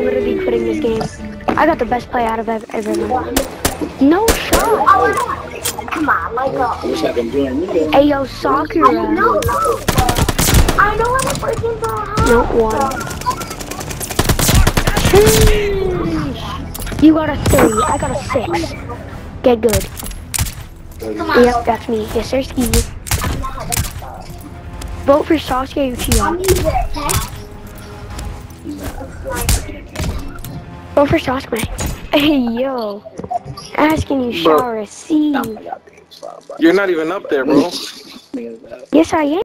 literally quitting this game. I got the best play out of everyone. No shot. Come on, like Hey yo, Sakura. No. I know I'm a freaking ball. No one. You got a 3. I got a 6. Get good. Yep, that's me. Yes, sir, ski. Vote for Sasuke or Chia. Vote for Sasuke. Hey, yo. Asking you shall receive. You're not even up there, bro. Yes, I am.